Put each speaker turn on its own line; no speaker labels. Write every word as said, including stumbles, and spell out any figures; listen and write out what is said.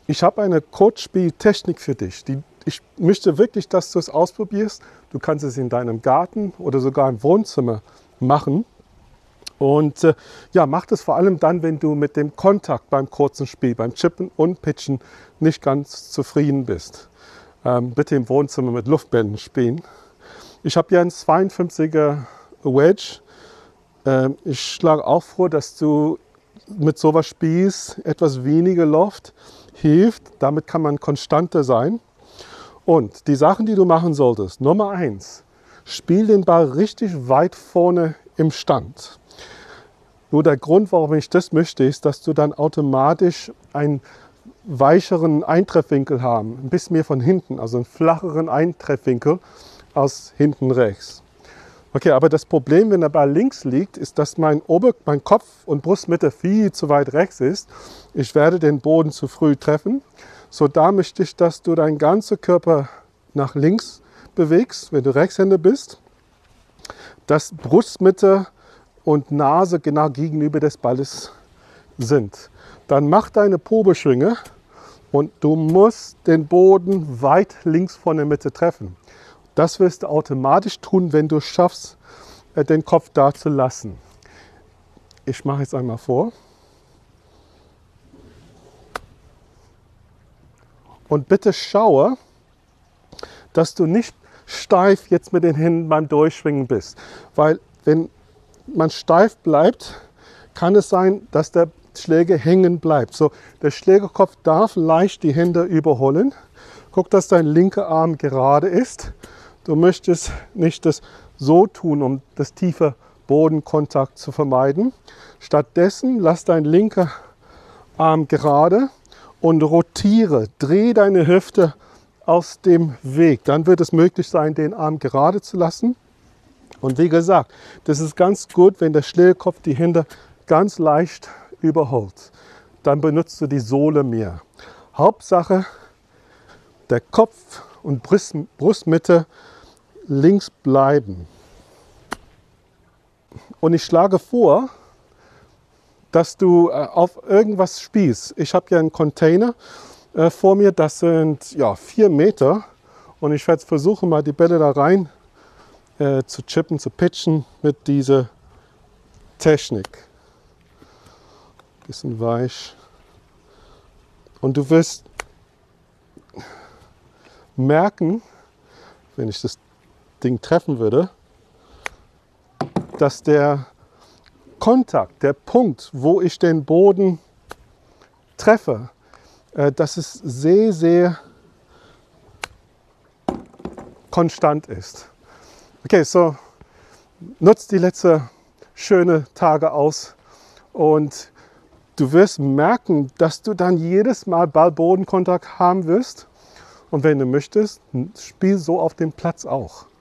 Ich habe eine Coachspieltechnik für dich. Die, ich möchte wirklich, dass du es ausprobierst. Du kannst es in deinem Garten oder sogar im Wohnzimmer machen. Und äh, ja, mach das vor allem dann, wenn du mit dem Kontakt beim kurzen Spiel, beim Chippen und Pitchen nicht ganz zufrieden bist. Ähm, bitte im Wohnzimmer mit Luftbällen spielen. Ich habe hier einen zweiundfünfziger Wedge. Ähm, ich schlage auch vor, dass du mit sowas spielst. Etwas weniger Loft hilft. Damit kann man konstanter sein. Und die Sachen, die du machen solltest. Nummer eins, spiel den Ball richtig weit vorne im Stand. Nur der Grund, warum ich das möchte, ist, dass du dann automatisch einen weicheren Eintreffwinkel haben. Ein bisschen mehr von hinten, also einen flacheren Eintreffwinkel als hinten rechts. Okay, aber das Problem, wenn der Ball links liegt, ist, dass mein, Ober-, mein Kopf und Brustmitte viel zu weit rechts ist. Ich werde den Boden zu früh treffen. So, da möchte ich, dass du deinen ganzen Körper nach links bewegst, wenn du Rechtshänder bist. Dass Brustmitte und Nase genau gegenüber des Balles sind. Dann mach deine Probeschwinge und du musst den Boden weit links von der Mitte treffen. Das wirst du automatisch tun, wenn du es schaffst, den Kopf da zu lassen. Ich mache jetzt einmal vor. Und bitte schaue, dass du nicht steif jetzt mit den Händen beim Durchschwingen bist. Weil wenn man steif bleibt, kann es sein, dass der Schläger hängen bleibt. So, der Schlägerkopf darf leicht die Hände überholen. Guck, dass dein linker Arm gerade ist. Du möchtest nicht das so tun, um das tiefe Bodenkontakt zu vermeiden. Stattdessen lass dein linker Arm gerade und rotiere. Dreh deine Hüfte aus dem Weg. Dann wird es möglich sein, den Arm gerade zu lassen. Und wie gesagt, das ist ganz gut, wenn der Schlägerkopf die Hände ganz leicht überholt. Dann benutzt du die Sohle mehr. Hauptsache, der Kopf und Brust, Brustmitte links bleiben. Und ich schlage vor, dass du äh, auf irgendwas spielst. Ich habe hier einen Container äh, vor mir, das sind ja, vier Meter. Und ich werde versuchen, mal die Bälle da rein äh, zu chippen, zu pitchen mit dieser Technik. Bisschen weich. Und du wirst merken, wenn ich das Ding treffen würde, dass der Kontakt, der Punkt, wo ich den Boden treffe, äh, dass es sehr, sehr konstant ist. Okay, so nutzt die letzten schönen Tage aus und du wirst merken, dass du dann jedes Mal Ball-Bodenkontakt haben wirst. Und wenn du möchtest, spiel so auf dem Platz auch.